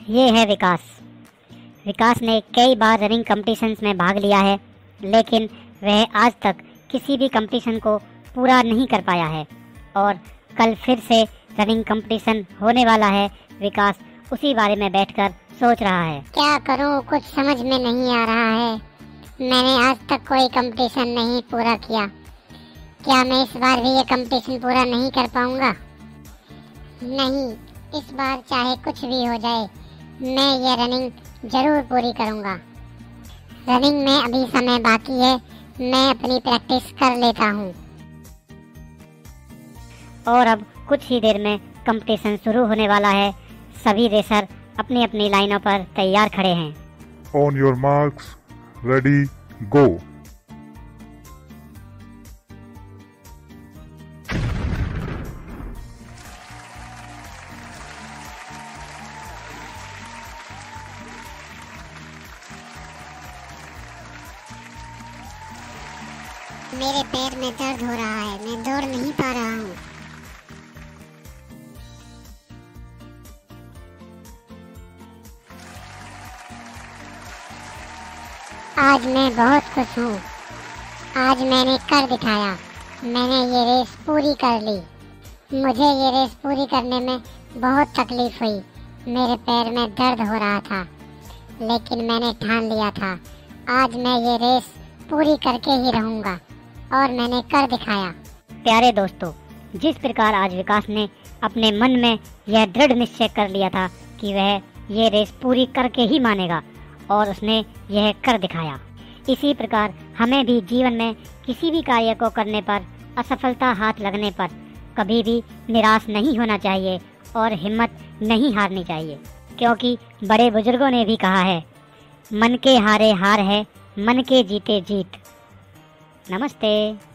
ये है विकास। विकास ने कई बार रनिंग कंपटीशंस में भाग लिया है, लेकिन वह आज तक किसी भी कंपटीशन को पूरा नहीं कर पाया है और कल फिर से रनिंग कंपटीशन होने वाला है। विकास उसी बारे में बैठकर सोच रहा है। क्या करूं, कुछ समझ में नहीं आ रहा है। मैंने आज तक कोई कंपटीशन नहीं पूरा किया। क्या मैं इस बार भी ये कंपटीशन पूरा नहीं कर पाऊंगा? नहीं, इस बार चाहे कुछ भी हो जाए, मैं ये रनिंग जरूर पूरी करूंगा। रनिंग में अभी समय बाकी है, मैं अपनी प्रैक्टिस कर लेता हूँ। और अब कुछ ही देर में कंपटीशन शुरू होने वाला है। सभी रेसर अपनी अपनी लाइनों पर तैयार खड़े हैं। On your marks, ready, go. मेरे पैर में दर्द हो रहा है, मैं दौड़ नहीं पा रहा हूँ। आज मैं बहुत खुश हूँ। आज मैंने कर दिखाया। मैंने ये रेस पूरी कर ली। मुझे ये रेस पूरी करने में बहुत तकलीफ हुई। मेरे पैर में दर्द हो रहा था, लेकिन मैंने ठान लिया था आज मैं ये रेस पूरी करके ही रहूँगा, और मैंने कर दिखाया। प्यारे दोस्तों, जिस प्रकार आज विकास ने अपने मन में यह दृढ़ निश्चय कर लिया था कि वह ये रेस पूरी करके ही मानेगा, और उसने यह कर दिखाया। इसी प्रकार हमें भी जीवन में किसी भी कार्य को करने पर असफलता हाथ लगने पर कभी भी निराश नहीं होना चाहिए और हिम्मत नहीं हारनी चाहिए, क्योंकि बड़े बुजुर्गों ने भी कहा है, मन के हारे हार है, मन के जीते जीत। नमस्ते।